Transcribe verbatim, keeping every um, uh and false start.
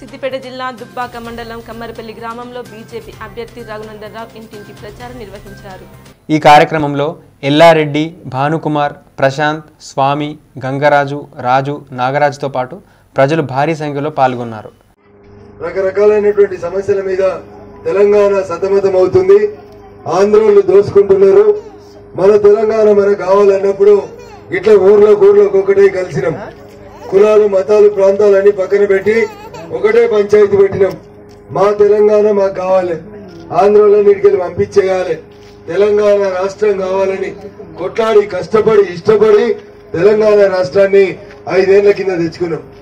సిద్దిపేట జిల్లా దుబ్బాక మండలం కమ్మరపల్లి గ్రామంలో బీజేపీ అభ్యర్థి రఘునందన్ రావు ఇంటింటి ప్రచారం నిర్వహించారు. ఈ కార్యక్రమంలో ఎల్లారెడ్డి, భానుకుమార్, ప్రశాంత్, స్వామి, గంగరాజు, రాజు, నాగరాజుతో పాటు ప్రజలు భారీ సంఖ్యలో పాల్గొన్నారు. రకరకాలైనటువంటి సమస్యల మీద తెలంగాణ సతమతం అవుతుంది. ఆంధ్రోళ్ళు దోసుకుంటున్నారు. మన తెలంగాణ మనకు కావాలన్నప్పుడు ఇట్లా ఊర్లో ఊర్లో ఒకటే కలిసినాం. కులాలు, మతాలు, ప్రాంతాలన్నీ పక్కన పెట్టి ఒకటే పంచాయతీ పెట్టినాం. మా తెలంగాణ మాకు కావాలి, ఆంధ్రోళ్ళని ఇక్కడికి పంపించేయాలి, తెలంగాణ రాష్ట్రం కావాలని కొట్లాడి కష్టపడి ఇష్టపడి తెలంగాణ రాష్ట్రాన్ని ఐదేళ్ల కింద తెచ్చుకున్నాం.